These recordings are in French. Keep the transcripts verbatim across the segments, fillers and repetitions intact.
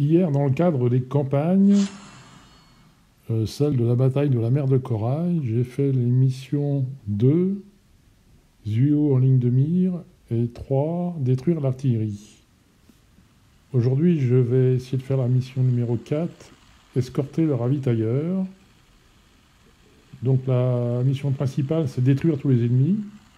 hier, dans le cadre des campagnes, euh, celle de la bataille de la mer de Corail, j'ai fait les missions deux, Zuo en ligne de mire, et trois, détruire l'artillerie. Aujourd'hui, je vais essayer de faire la mission numéro quatre, escorter le ravitailleur. Donc la mission principale, c'est détruire tous les ennemis.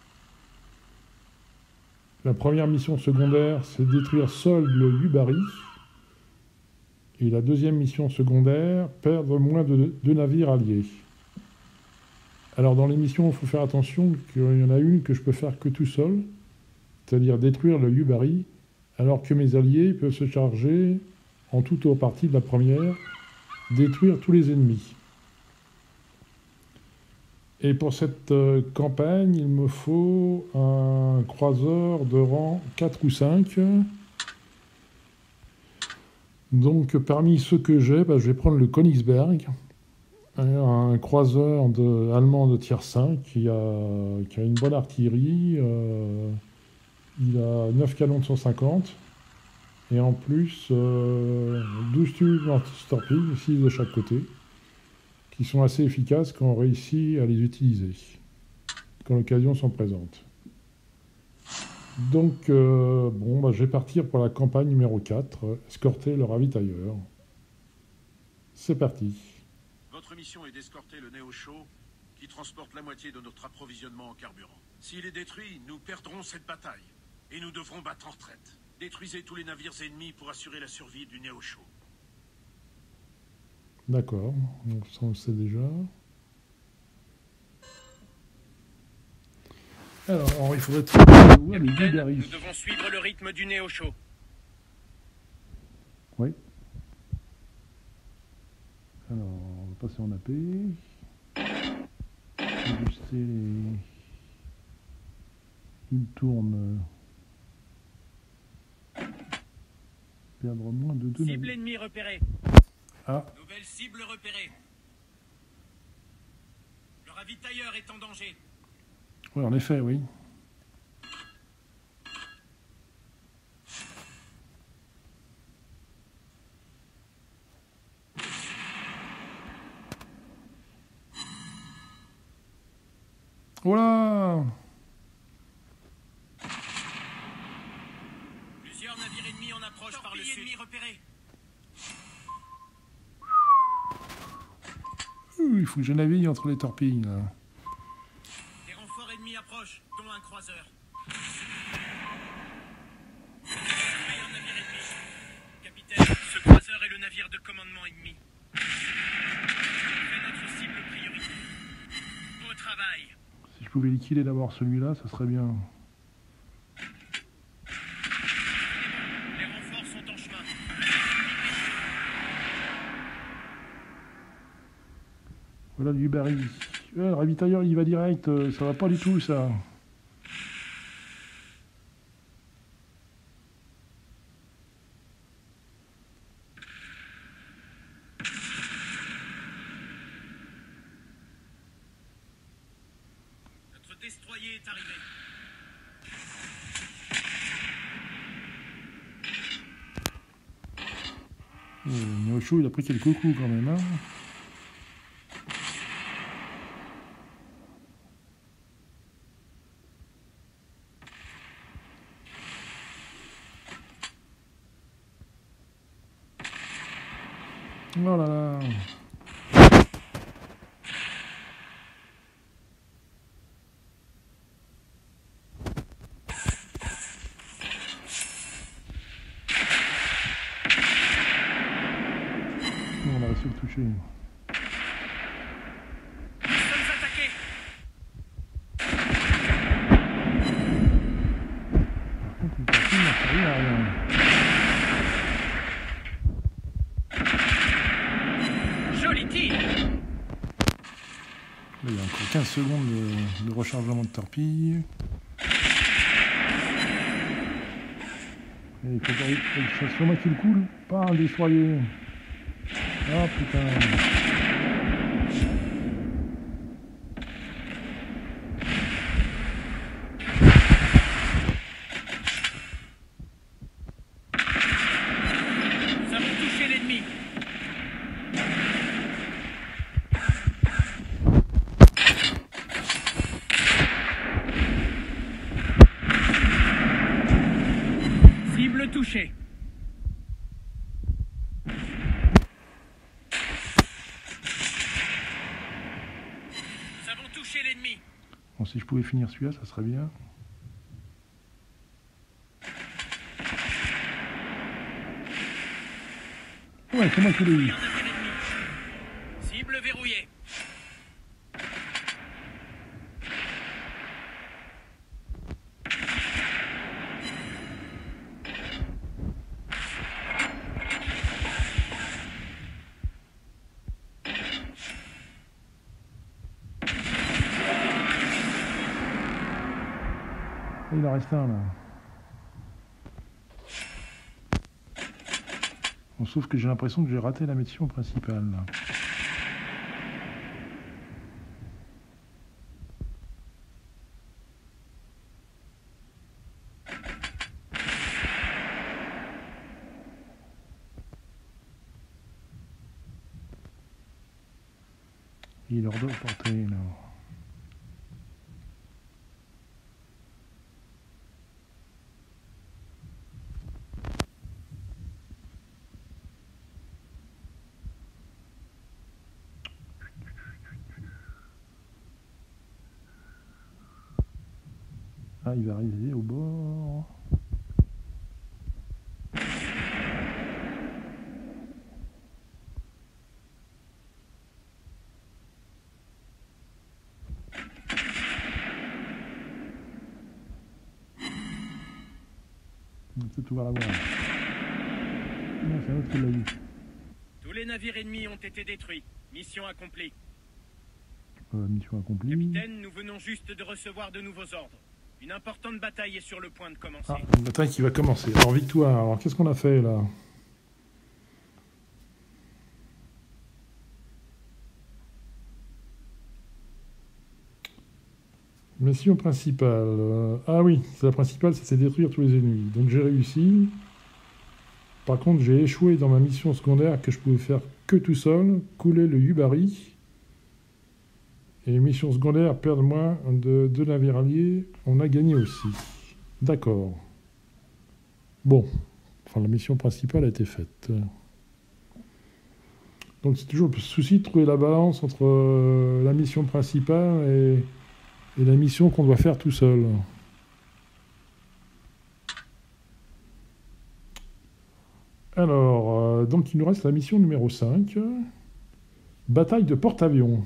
La première mission secondaire, c'est détruire seul le Yubari. Et la deuxième mission secondaire, perdre moins de deux navires alliés. Alors dans les missions, il faut faire attention qu'il y en a une que je peux faire que tout seul, c'est-à-dire détruire le Yubari, alors que mes alliés peuvent se charger, en tout ou partie de la première, détruire tous les ennemis. Et pour cette euh, campagne, il me faut un croiseur de rang quatre ou cinq. Donc parmi ceux que j'ai, bah, je vais prendre le Königsberg, un croiseur de, allemand de tier cinq qui a, qui a une bonne artillerie. Euh, il a neuf canons de cent cinquante. Et en plus, euh, douze tubes anti-torpilles, six de chaque côté, qui sont assez efficaces quand on réussit à les utiliser, quand l'occasion s'en présente. Donc, euh, bon, bah, je vais partir pour la campagne numéro quatre, euh, escorter le ravitailleur. C'est parti. Votre mission est d'escorter le Néo-Chaud, qui transporte la moitié de notre approvisionnement en carburant. S'il est détruit, nous perdrons cette bataille, et nous devrons battre en retraite. Détruisez tous les navires ennemis pour assurer la survie du Néo-Chaud. D'accord, ça on le sait déjà. Alors, il faudrait trouver où Capitaine, nous devons suivre le rythme du Néo-Chaud. Oui. Alors, on va passer en A P. Ajuster les... Il tourne... Perdre moins de deux... Cible ennemie repérée. Ah. Nouvelle cible repérée. Le ravitailleur est en danger. Oui, en effet, oui. Voilà. Plusieurs navires ennemis en approche par le sud. Ennemi repéré. Il faut que je navigue entre les torpilles, là. Des renforts ennemis approchent, dont un croiseur. Un navire ennemi. Capitaine, ce croiseur est le navire de commandement ennemi. C'est notre cible prioritaire. Au travail. Si je pouvais liquider d'abord celui-là, ça serait bien. Les renforts sont en chemin. Voilà du Yubari. Ouais, le ravitailleur, il va direct. euh, Ça va pas du tout, ça. Notre destroyer est arrivé. Le Néo-Chaud, il a pris quelques coups quand même, hein. Oh là là. On a réussi à le toucher. Nous sommes attaqués. Par contre, une torpille n'a servi à rien. Joli tir. Là, il y a encore quinze secondes de, de rechargement de torpille. Et il faut pas que ce soit moi qui le coule, pas un destroyer. Ah putain. Nous avons touché touché. Nous avons touché l'ennemi. Bon, si je pouvais finir celui-là, ça serait bien. Ouais, c'est moi qui l'ai eu. Cible verrouillée. Il en reste un là. Bon, sauf que j'ai l'impression que j'ai raté la mission principale là. Il leur doit porter là. Ah, il va arriver au bord. On peut tout voir la voir. Non, c'est un autre qui l'a vu. Tous les navires ennemis ont été détruits. Mission accomplie. Euh, mission accomplie. Capitaine, nous venons juste de recevoir de nouveaux ordres. Une importante bataille est sur le point de commencer. Ah, une bataille qui va commencer. Alors, victoire. Alors, qu'est-ce qu'on a fait là? Mission principale. Euh, ah oui, c'est la principale, c'est détruire tous les ennemis. Donc j'ai réussi. Par contre, j'ai échoué dans ma mission secondaire que je pouvais faire que tout seul, couler le Yubari. Et mission secondaire, perdre moins de deux navires alliés, on a gagné aussi. D'accord. Bon, enfin la mission principale a été faite. Donc c'est toujours le souci de trouver la balance entre euh, la mission principale et... et la mission qu'on doit faire tout seul. Alors, euh, donc il nous reste la mission numéro cinq. Bataille de porte-avions.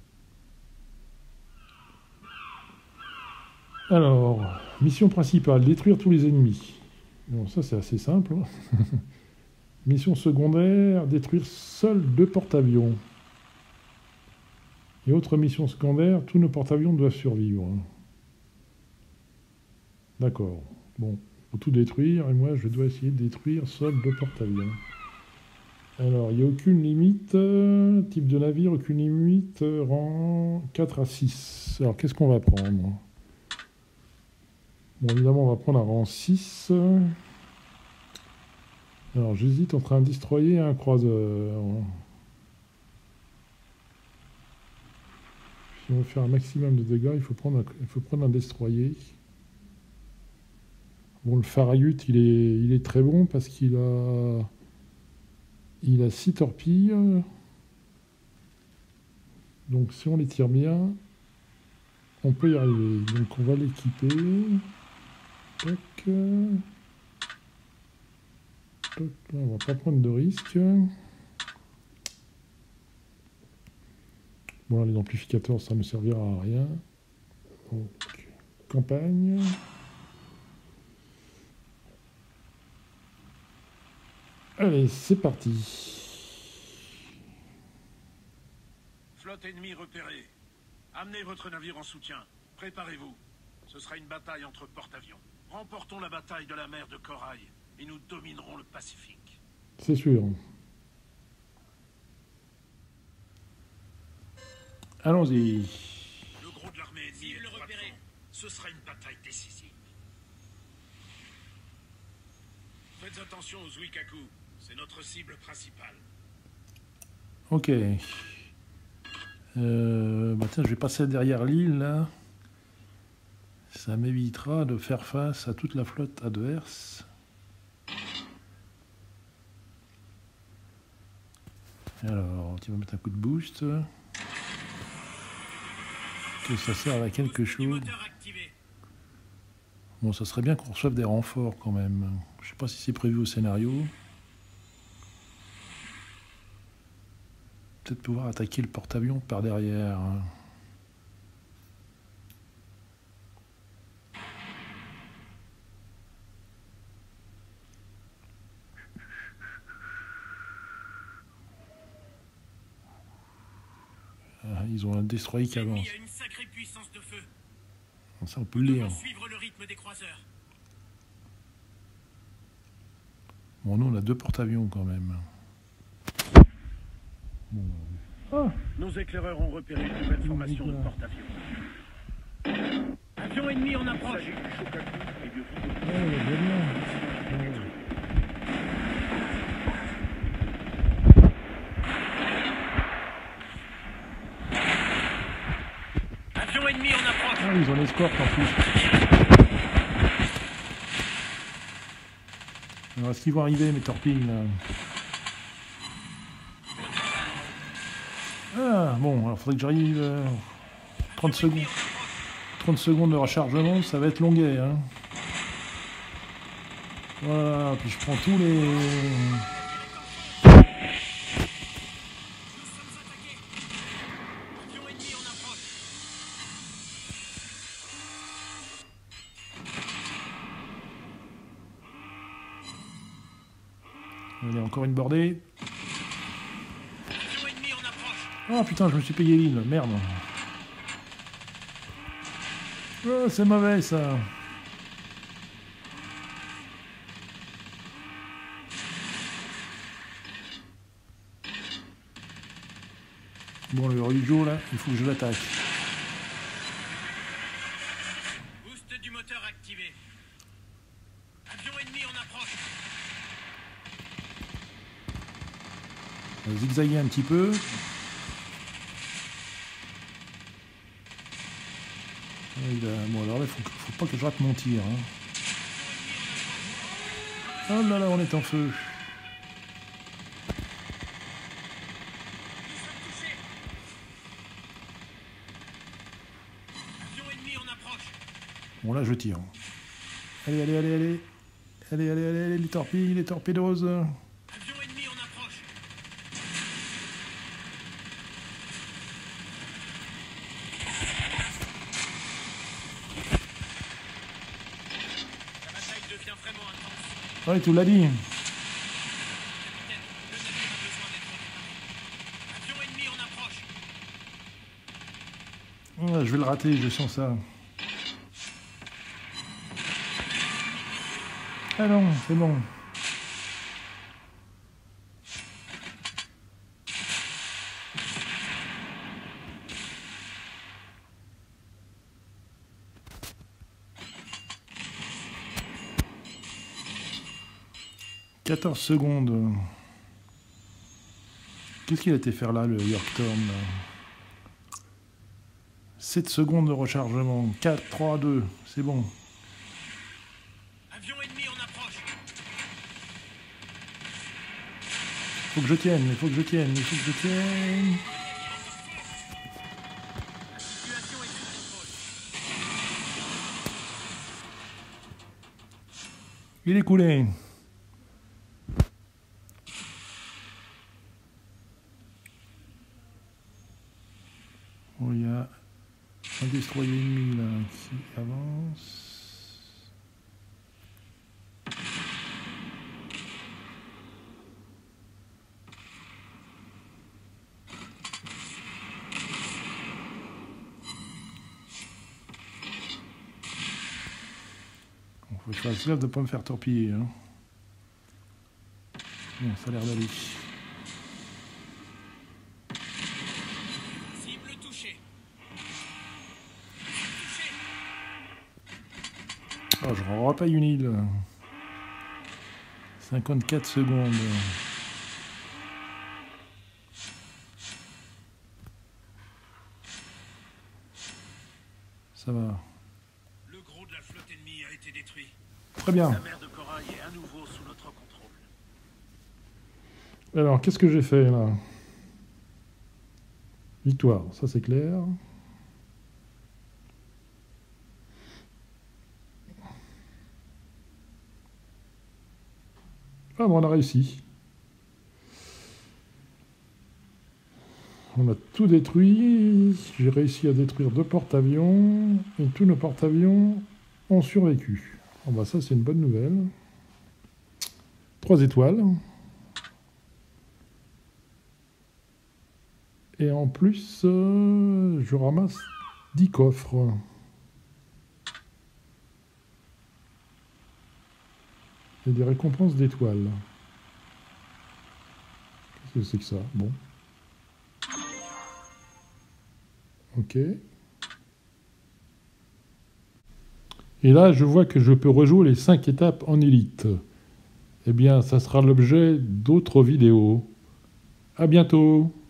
Alors, mission principale, détruire tous les ennemis. Bon, ça c'est assez simple. Mission secondaire, détruire seuls deux porte-avions. Et autre mission secondaire, tous nos porte-avions doivent survivre. D'accord. Bon, il faut tout détruire, et moi je dois essayer de détruire seuls deux porte-avions. Alors, il n'y a aucune limite, euh, type de navire, aucune limite, euh, rang quatre à six. Alors, qu'est-ce qu'on va prendre? Bon, évidemment, on va prendre un rang six. Alors, j'hésite entre un destroyer et un croiseur. Si on veut faire un maximum de dégâts, il faut prendre un, il faut prendre un destroyer. Bon, le Farragut, il est, il est très bon parce qu'il a, il a six torpilles. Donc, si on les tire bien, on peut y arriver. Donc, on va l'équiper. Tac. Tac. On va pas prendre de risque. Bon, là, les amplificateurs, ça ne me servira à rien. Donc, campagne. Allez, c'est parti. Flotte ennemie repérée. Amenez votre navire en soutien. Préparez-vous. Ce sera une bataille entre porte-avions. Remportons la bataille de la mer de Corail et nous dominerons le Pacifique. C'est sûr. Allons-y. Le gros de l'armée ennemie est le repéré. Ce sera une bataille décisive. Faites attention aux Zuikaku. C'est notre cible principale. Ok. Euh, bah tiens, je vais passer derrière l'île, là. Ça m'évitera de faire face à toute la flotte adverse. Alors, tu vas mettre un coup de boost. Que ça sert à quelque chose. Bon, ça serait bien qu'on reçoive des renforts quand même. Je sais pas si c'est prévu au scénario. Peut-être pouvoir attaquer le porte-avions par derrière. Ah, ils ont un destroyer qui avance. Il y a une sacrée puissance de feu. Ça, on peut le lire. Suivre le rythme des croiseurs. Bon, nous, on a deux porte-avions quand même. Bon. Ah, Nos éclaireurs ont repéré une nouvelle formation de porte-avions. Avion ennemi en approche. ouais, bien. Avion ennemi en approche. Ah, ils ont l'escorte en plus. Alors, est-ce qu'ils vont arriver, mes torpilles, là? Ah, bon, alors faudrait que j'arrive... Euh, trente secondes. trente secondes de rechargement, ça va être longuet, hein. Voilà, puis je prends tous les... Allez, encore une bordée. Ah putain, je me suis payé l'île, merde. Oh, c'est mauvais ça. Bon, le religieux là, il faut que je l'attaque. Boost du moteur activé. Avion ennemi en approche. On va zigzaguer un petit peu. Il a... Bon alors là, il faut, faut pas que je rate mon tir. Hein. Oh là là, on est en feu. Bon là, je tire. Allez, allez, allez, allez. Allez, allez, allez, allez, les torpilles, les torpédoses. Avion ennemi en approche. La bataille devient vraiment intense. Ouais, tu l'as dit. Ouais, je vais le rater, je sens ça. Ah non, c'est bon. quatorze secondes. Qu'est-ce qu'il a été faire là, le Yorktown là? sept secondes de rechargement. quatre, trois, deux. C'est bon. Avion ennemi en approche. Faut que je tienne, il faut que je tienne, il faut que je tienne. La situation est sous contrôle. Il est coulé. Bon, il y a un destroyer ennemi là qui avance. Bon, faut que je fasse gaffe de ne pas me faire torpiller. Hein. Bon, ça a l'air d'aller. Cible touchée. Oh, je repaye une île. cinquante-quatre secondes. Ça va. Le gros de la flotte ennemie a été détruit. Très bien. La mer de corail est à nouveau sous notre contrôle. Alors, qu'est-ce que j'ai fait là? Victoire, ça c'est clair. Ah bon, on a réussi. On a tout détruit. J'ai réussi à détruire deux porte-avions. Et tous nos porte-avions ont survécu. Bon bah ça c'est une bonne nouvelle. Trois étoiles. Et en plus, euh, je ramasse dix coffres. Et des récompenses d'étoiles. Qu'est-ce que c'est que ça? Bon. Ok. Et là, je vois que je peux rejouer les cinq étapes en élite. Eh bien, ça sera l'objet d'autres vidéos. À bientôt!